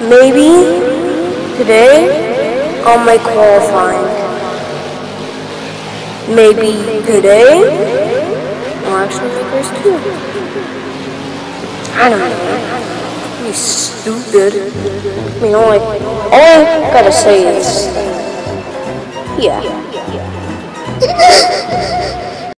Maybe today I'll make qualifying. Maybe today I'll actually make race 2. I don't know. You stupid. I mean, all I gotta say is, yeah.